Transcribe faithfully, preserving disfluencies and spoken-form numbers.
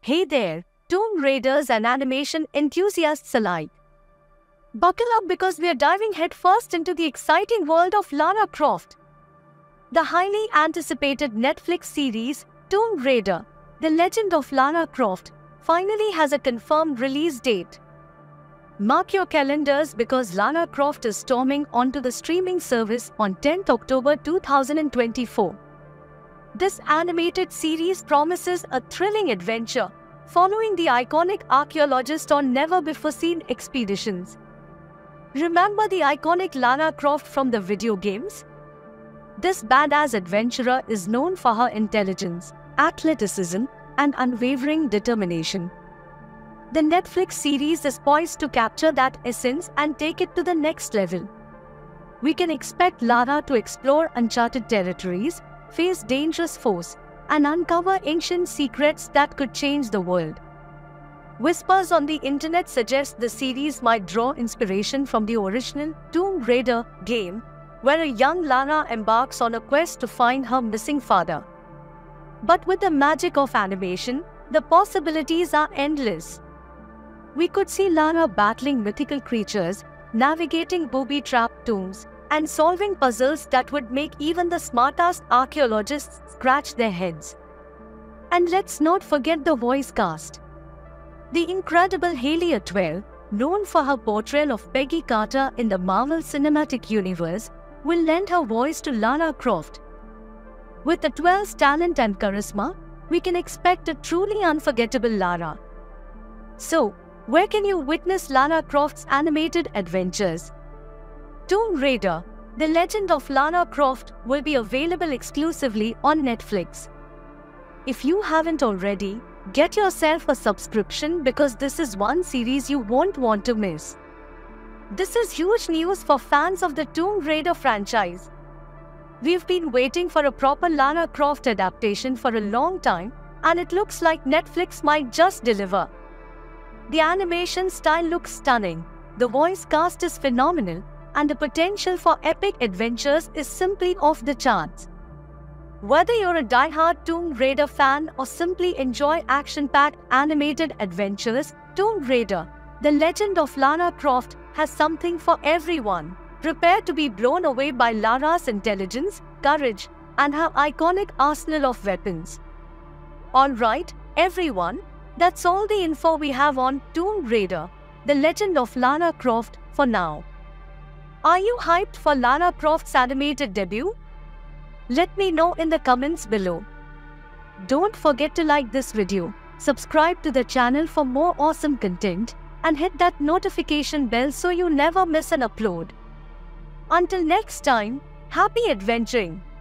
Hey there, Tomb Raiders and animation enthusiasts alike. Buckle up because we are diving headfirst into the exciting world of Lara Croft. The highly anticipated Netflix series, Tomb Raider, The Legend of Lara Croft, finally has a confirmed release date. Mark your calendars because Lara Croft is storming onto the streaming service on tenth October two thousand twenty-four. This animated series promises a thrilling adventure, following the iconic archaeologist on never-before-seen expeditions. Remember the iconic Lara Croft from the video games? This badass adventurer is known for her intelligence, athleticism, and unwavering determination. The Netflix series is poised to capture that essence and take it to the next level. We can expect Lara to explore uncharted territories, face dangerous foes, and uncover ancient secrets that could change the world. Whispers on the internet suggest the series might draw inspiration from the original Tomb Raider game, where a young Lara embarks on a quest to find her missing father. But with the magic of animation, the possibilities are endless. We could see Lara battling mythical creatures, navigating booby-trapped tombs, and solving puzzles that would make even the smartest archaeologists scratch their heads. And let's not forget the voice cast. The incredible Hayley Atwell, known for her portrayal of Peggy Carter in the Marvel Cinematic Universe, will lend her voice to Lara Croft. With Atwell's talent and charisma, we can expect a truly unforgettable Lara. So, where can you witness Lara Croft's animated adventures? Tomb Raider, The Legend of Lara Croft will be available exclusively on Netflix. If you haven't already, get yourself a subscription because this is one series you won't want to miss. This is huge news for fans of the Tomb Raider franchise. We've been waiting for a proper Lara Croft adaptation for a long time, and it looks like Netflix might just deliver. The animation style looks stunning, the voice cast is phenomenal, and the potential for epic adventures is simply off the charts. Whether you're a die-hard Tomb Raider fan or simply enjoy action-packed animated adventures, Tomb Raider, The Legend of Lara Croft has something for everyone. Prepare to be blown away by Lara's intelligence, courage, and her iconic arsenal of weapons. Alright, everyone, that's all the info we have on Tomb Raider, The Legend of Lara Croft for now. Are you hyped for Lara Croft's animated debut? Let me know in the comments below. Don't forget to like this video, subscribe to the channel for more awesome content, and hit that notification bell so you never miss an upload. Until next time, happy adventuring!